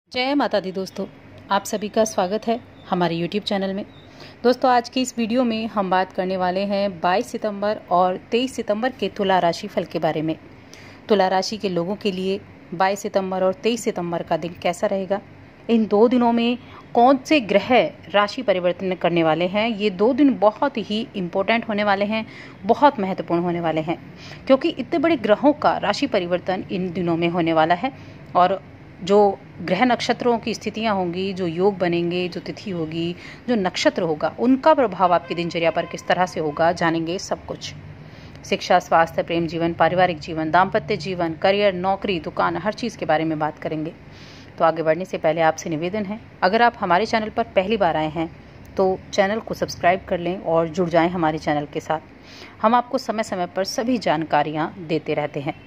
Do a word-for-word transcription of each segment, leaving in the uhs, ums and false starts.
जय माता दी दोस्तों, आप सभी का स्वागत है हमारे यूट्यूब चैनल में। दोस्तों, आज की इस वीडियो में हम बात करने वाले हैं बाईस सितंबर और तेईस सितंबर के तुला राशि फल के बारे में। तुला राशि के लोगों के लिए बाईस सितंबर और तेईस सितंबर का दिन कैसा रहेगा, इन दो दिनों में कौन से ग्रह राशि परिवर्तन करने वाले हैं। ये दो दिन बहुत ही इम्पोर्टेंट होने वाले हैं, बहुत महत्वपूर्ण होने वाले हैं, क्योंकि इतने बड़े ग्रहों का राशि परिवर्तन इन दिनों में होने वाला है। और जो ग्रह नक्षत्रों की स्थितियां होंगी, जो योग बनेंगे, जो तिथि होगी, जो नक्षत्र होगा, उनका प्रभाव आपकी दिनचर्या पर किस तरह से होगा, जानेंगे सब कुछ। शिक्षा, स्वास्थ्य, प्रेम जीवन, पारिवारिक जीवन, दाम्पत्य जीवन, करियर, नौकरी, दुकान, हर चीज़ के बारे में बात करेंगे। तो आगे बढ़ने से पहले आपसे निवेदन है, अगर आप हमारे चैनल पर पहली बार आए हैं तो चैनल को सब्सक्राइब कर लें और जुड़ जाएं हमारे चैनल के साथ। हम आपको समय समय पर सभी जानकारियाँ देते रहते हैं।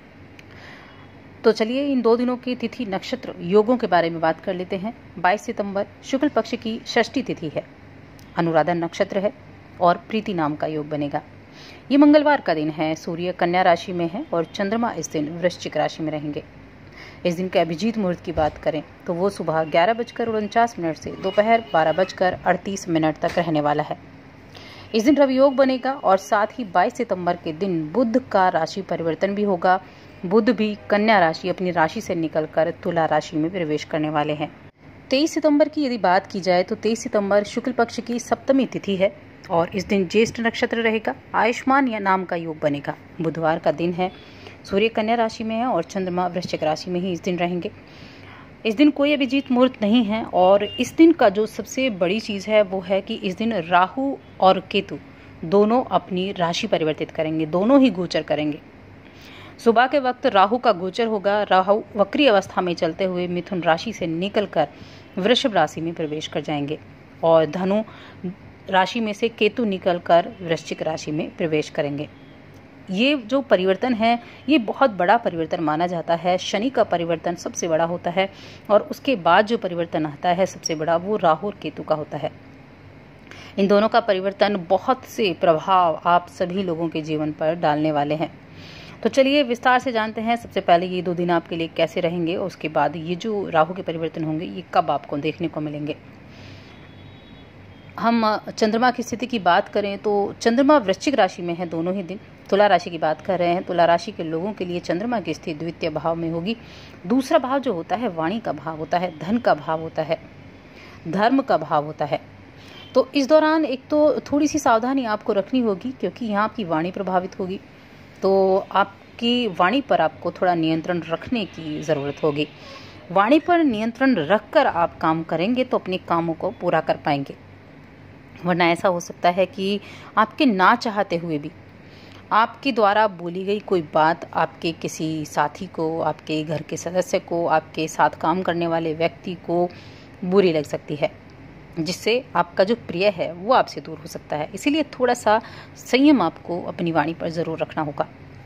तो चलिए इन दो दिनों की तिथि, नक्षत्र, योगों के बारे में बात कर लेते हैं। बाईस सितंबर शुक्ल पक्ष की षष्ठी तिथि है, अनुराधा नक्षत्र है और प्रीति नाम का योग बनेगा। ये मंगलवार का दिन है, सूर्य कन्या राशि में है और चंद्रमा इस दिन वृश्चिक राशि में रहेंगे। इस दिन के अभिजीत मुहूर्त की बात करें तो वो सुबह ग्यारह बजकर उनचास मिनट से दोपहर बारह बजकर अड़तीस मिनट तक रहने वाला है। इस दिन रवि योग बनेगा और साथ ही बाईस सितंबर के दिन बुध का राशि परिवर्तन भी होगा। बुध भी कन्या राशि अपनी राशि से निकलकर तुला राशि में प्रवेश करने वाले हैं। तेईस सितंबर की यदि बात की जाए तो तेईस सितंबर शुक्ल पक्ष की सप्तमी तिथि है और इस दिन ज्येष्ठ नक्षत्र रहेगा। आयुष्मान या नाम का योग बनेगा। बुधवार का दिन है, सूर्य कन्या राशि में है और चंद्रमा वृश्चिक राशि में ही इस दिन रहेंगे। इस दिन कोई अभिजीत मुहूर्त नहीं है और इस दिन का जो सबसे बड़ी चीज़ है वो है कि इस दिन राहु और केतु दोनों अपनी राशि परिवर्तित करेंगे, दोनों ही गोचर करेंगे। सुबह के वक्त राहु का गोचर होगा। राहु वक्री अवस्था में चलते हुए मिथुन राशि से निकलकर वृषभ राशि में प्रवेश कर जाएंगे और धनु राशि में से केतु निकलकर वृश्चिक राशि में प्रवेश करेंगे। ये जो परिवर्तन है ये बहुत बड़ा परिवर्तन माना जाता है। शनि का परिवर्तन सबसे बड़ा होता है और उसके बाद जो परिवर्तन आता है सबसे बड़ा, वो राहु और केतु का होता है। इन दोनों का परिवर्तन बहुत से प्रभाव आप सभी लोगों के जीवन पर डालने वाले हैं। तो चलिए विस्तार से जानते हैं। सबसे पहले ये दो दिन आपके लिए कैसे रहेंगे, उसके बाद ये जो राहु के परिवर्तन होंगे ये कब आपको देखने को मिलेंगे। हम चंद्रमा की स्थिति की बात करें तो चंद्रमा वृश्चिक राशि में है दोनों ही दिन। तुला राशि की बात कर रहे हैं। तुला राशि के लोगों के लिए चंद्रमा की स्थिति द्वितीय भाव में होगी। दूसरा भाव जो होता है वाणी का भाव होता है, धन का भाव होता है, धर्म का भाव होता है। तो इस दौरान एक तो थोड़ी सी सावधानी आपको रखनी होगी, क्योंकि यहाँ आपकी वाणी प्रभावित होगी, तो आपकी वाणी पर आपको थोड़ा नियंत्रण रखने की ज़रूरत होगी। वाणी पर नियंत्रण रखकर आप काम करेंगे तो अपने कामों को पूरा कर पाएंगे, वरना ऐसा हो सकता है कि आपके ना चाहते हुए भी आपके द्वारा बोली गई कोई बात आपके किसी साथी को, आपके घर के सदस्य को, आपके साथ काम करने वाले व्यक्ति को बुरी लग सकती है, जिससे आपका जो प्रिय है वो आपसे दूर हो सकता है। इसीलिए थोड़ा सा संयम आपको अपनी वाणी पर ज़रूर रखना होगा।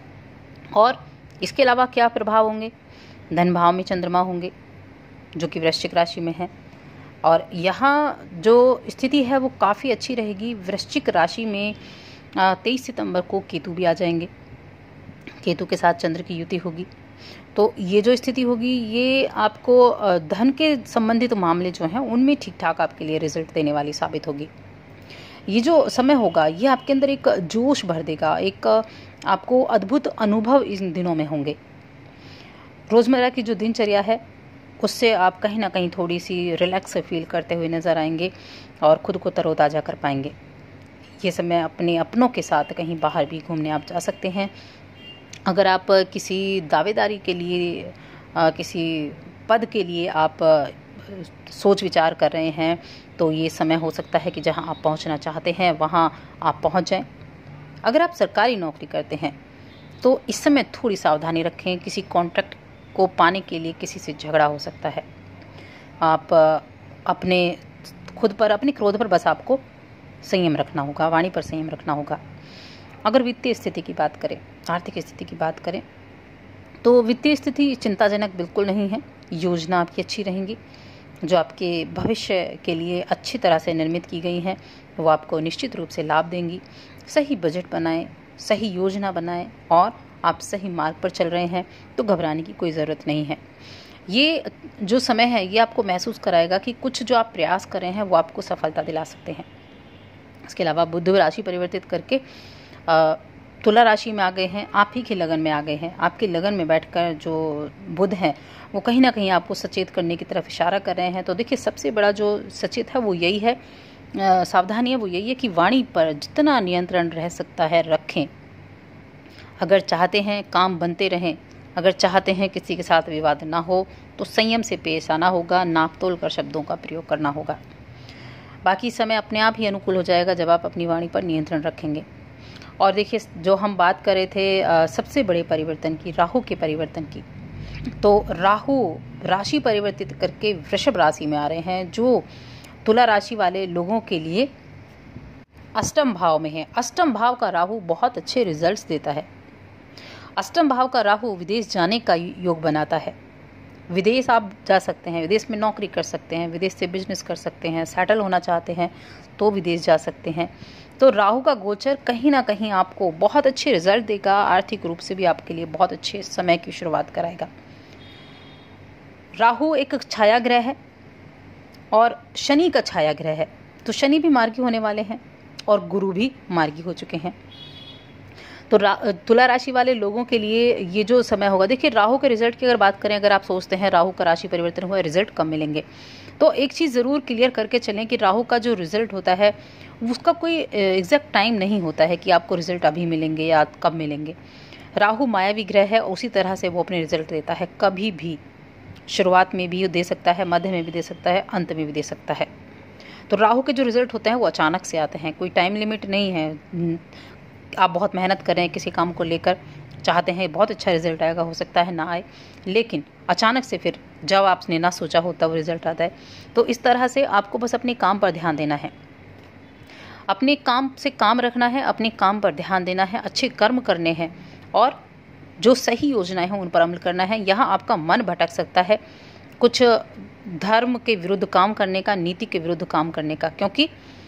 और इसके अलावा क्या प्रभाव होंगे, धन भाव में चंद्रमा होंगे जो कि वृश्चिक राशि में है और यहाँ जो स्थिति है वो काफ़ी अच्छी रहेगी। वृश्चिक राशि में तेईस सितंबर को केतु भी आ जाएंगे। केतु के साथ चंद्र की युति होगी, तो ये जो स्थिति होगी ये आपको धन के संबंधित मामले जो हैं उनमें ठीक ठाक आपके लिए रिजल्ट देने वाली साबित होगी। ये जो समय होगा ये आपके अंदर एक जोश भर देगा, एक आपको अद्भुत अनुभव इन दिनों में होंगे। रोज़मर्रा की जो दिनचर्या है उससे आप कहीं ना कहीं थोड़ी सी रिलैक्स फील करते हुए नज़र आएंगे और ख़ुद को तरोताज़ा कर पाएंगे। ये समय अपने अपनों के साथ कहीं बाहर भी घूमने आप जा सकते हैं। अगर आप किसी दावेदारी के लिए, किसी पद के लिए आप सोच विचार कर रहे हैं तो ये समय हो सकता है कि जहां आप पहुंचना चाहते हैं वहां आप पहुंच जाएं। अगर आप सरकारी नौकरी करते हैं तो इस समय थोड़ी सावधानी रखें। किसी कॉन्ट्रैक्ट को पाने के लिए किसी से झगड़ा हो सकता है। आप अपने खुद पर, अपने क्रोध पर बस आपको संयम रखना होगा, वाणी पर संयम रखना होगा। अगर वित्तीय स्थिति की बात करें, आर्थिक स्थिति की बात करें तो वित्तीय स्थिति चिंताजनक बिल्कुल नहीं है। योजना आपकी अच्छी रहेंगी, जो आपके भविष्य के लिए अच्छी तरह से निर्मित की गई हैं वो आपको निश्चित रूप से लाभ देंगी। सही बजट बनाएं, सही योजना बनाएं और आप सही मार्ग पर चल रहे हैं तो घबराने की कोई ज़रूरत नहीं है। ये जो समय है ये आपको महसूस कराएगा कि कुछ जो आप प्रयास कर रहे हैं वो आपको सफलता दिला सकते हैं। इसके अलावा बुध राशि परिवर्तित करके तुला राशि में आ गए हैं, आप ही के लगन में आ गए हैं। आपके लगन में बैठकर जो बुध हैं वो कहीं ना कहीं आपको सचेत करने की तरफ इशारा कर रहे हैं। तो देखिए, सबसे बड़ा जो सचेत है वो यही है, सावधानी है वो यही है कि वाणी पर जितना नियंत्रण रह सकता है रखें। अगर चाहते हैं काम बनते रहें, अगर चाहते हैं किसी के साथ विवाद ना हो, तो संयम से पेश आना होगा, नाप तोल कर शब्दों का प्रयोग करना होगा। बाकी समय अपने आप ही अनुकूल हो जाएगा जब आप अपनी वाणी पर नियंत्रण रखेंगे। और देखिए, जो हम बात कर रहे थे सबसे बड़े परिवर्तन की, राहु के परिवर्तन की, तो राहु राशि परिवर्तित करके वृषभ राशि में आ रहे हैं, जो तुला राशि वाले लोगों के लिए अष्टम भाव में है। अष्टम भाव का राहु बहुत अच्छे रिजल्ट्स देता है। अष्टम भाव का राहु विदेश जाने का योग बनाता है। विदेश आप जा सकते हैं, विदेश में नौकरी कर सकते हैं, विदेश से बिजनेस कर सकते हैं, सेटल होना चाहते हैं तो विदेश जा सकते हैं। तो राहु का गोचर कहीं ना कहीं आपको बहुत अच्छे रिजल्ट देगा, आर्थिक रूप से भी आपके लिए बहुत अच्छे समय की शुरुआत कराएगा। राहु एक छाया ग्रह है और शनि का छाया ग्रह है, तो शनि भी मार्गी होने वाले हैं और गुरु भी मार्गी हो चुके हैं। तो तुला राशि वाले लोगों के लिए ये जो समय होगा, देखिए राहु के रिजल्ट की अगर बात करें, अगर आप सोचते हैं राहु का राशि परिवर्तन हुआ, रिजल्ट कब मिलेंगे, तो एक चीज़ ज़रूर क्लियर करके चलें कि राहु का जो रिजल्ट होता है उसका कोई एग्जैक्ट टाइम नहीं होता है कि आपको रिजल्ट अभी मिलेंगे या कब मिलेंगे। राहु मायावी ग्रह है, उसी तरह से वो अपने रिजल्ट देता है, कभी भी शुरुआत में भी दे सकता है, मध्य में भी दे सकता है, अंत में भी दे सकता है। तो राहु के जो रिजल्ट होते हैं वो अचानक से आते हैं, कोई टाइम लिमिट नहीं है। आप बहुत मेहनत करें किसी काम को लेकर, चाहते हैं बहुत अच्छा रिजल्ट आएगा, हो सकता है ना आए, लेकिन अचानक से फिर जब आपने ना सोचा होता वो रिजल्ट आता है। तो इस तरह से आपको बस अपने काम पर ध्यान देना है, अपने काम से काम रखना है, अपने काम पर ध्यान देना है, अच्छे कर्म करने हैं और जो सही योजनाएं हैं उन पर अमल करना है। यहाँ आपका मन भटक सकता है कुछ धर्म के विरुद्ध काम करने का, नीति के विरुद्ध काम करने का, क्योंकि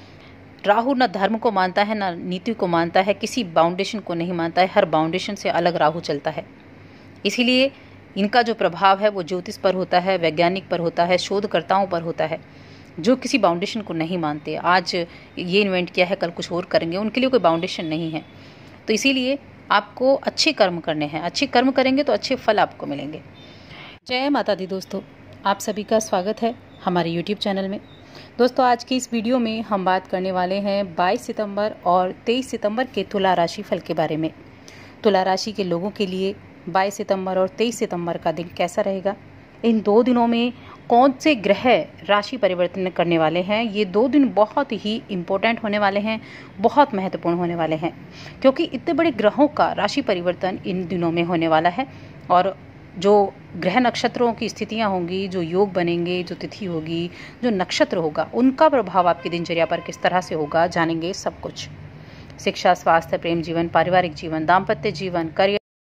राहु न धर्म को मानता है न नीति को मानता है, किसी बाउंडेशन को नहीं मानता है, हर बाउंडेशन से अलग राहु चलता है। इसीलिए इनका जो प्रभाव है वो ज्योतिष पर होता है, वैज्ञानिक पर होता है, शोधकर्ताओं पर होता है, जो किसी बाउंडेशन को नहीं मानते। आज ये इन्वेंट किया है, कल कुछ और करेंगे, उनके लिए कोई बाउंडेशन नहीं है। तो इसीलिए आपको अच्छे कर्म करने हैं, अच्छे कर्म करेंगे तो अच्छे फल आपको मिलेंगे। जय माता दी दोस्तों, आप सभी का स्वागत है हमारे यूट्यूब चैनल में। दोस्तों, आज की इस वीडियो में हम बात करने वाले हैं बाईस सितंबर और तेईस सितंबर के तुला राशि फल के बारे में। तुला राशि के लोगों के लिए बाईस सितंबर और तेईस सितंबर का दिन कैसा रहेगा, इन दो दिनों में कौन से ग्रह राशि परिवर्तन करने वाले हैं, ये दो दिन बहुत ही इम्पोर्टेंट होने वाले हैं, बहुत महत्वपूर्ण होने वाले हैं, क्योंकि इतने बड़े ग्रहों का राशि परिवर्तन इन दिनों में होने वाला है। और जो ग्रह नक्षत्रों की स्थितियां होंगी, जो योग बनेंगे, जो तिथि होगी, जो नक्षत्र होगा, उनका प्रभाव आपकी दिनचर्या पर किस तरह से होगा, जानेंगे सब कुछ। शिक्षा, स्वास्थ्य, प्रेम जीवन, पारिवारिक जीवन, दाम्पत्य जीवन, करियर